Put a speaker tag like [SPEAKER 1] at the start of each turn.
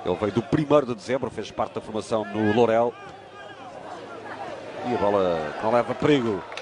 [SPEAKER 1] Ele veio do 1º de dezembro, fez parte da formação no Lourel. E a bola não leva perigo.